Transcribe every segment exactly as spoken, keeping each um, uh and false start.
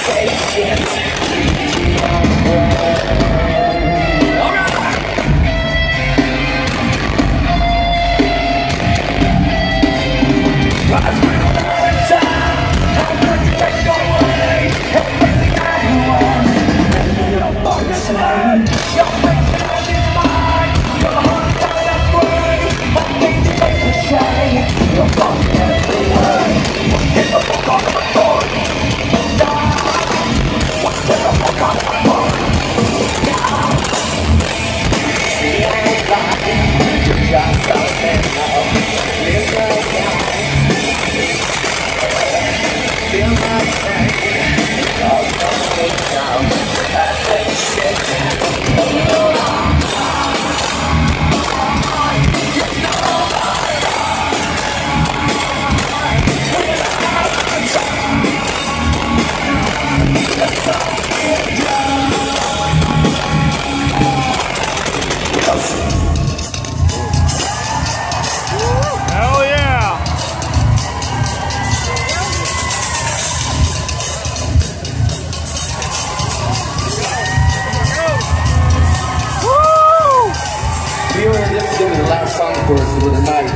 For the night.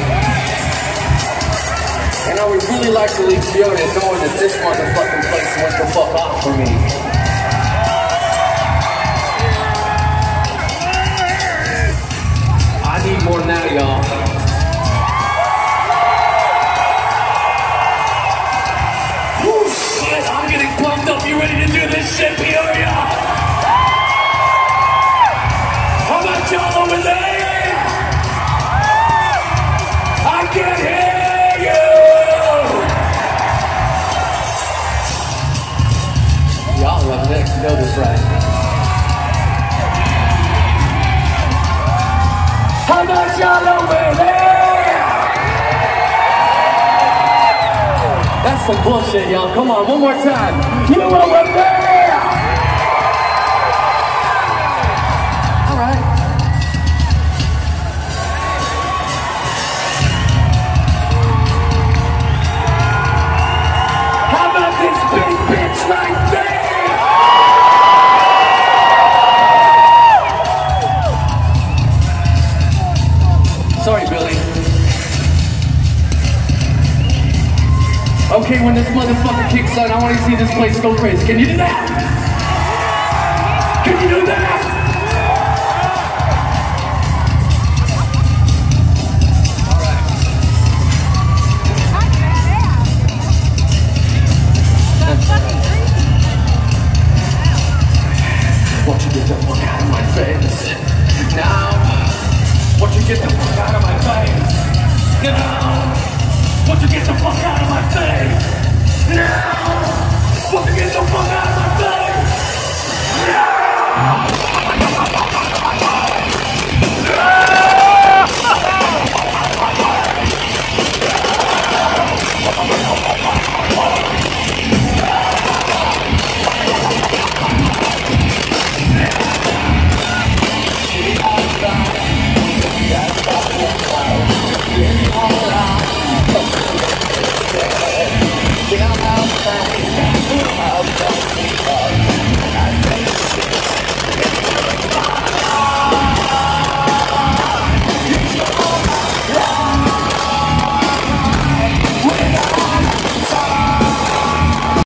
And I would really like to leave Fiona knowing that this motherfucking place went the fuck off for me. I need more than that, y'all. Oh shit, I'm getting pumped up. You ready to do this shit, Peoria? How about y'all over there? I can hear you! Y'all up next, you know this, right? How about y'all over there? That's some bullshit, y'all. Come on, one more time. You over there! All right. Big bitch right there! Sorry, Billy. Okay, when this motherfucker kicks on, I want to see this place go crazy. Can you do that? Can you do that? Won't you get the fuck out of my face? Now, won't you get the fuck out of my face? Now, won't you get the fuck out of my face? Now, won't you get the fuck out of my face?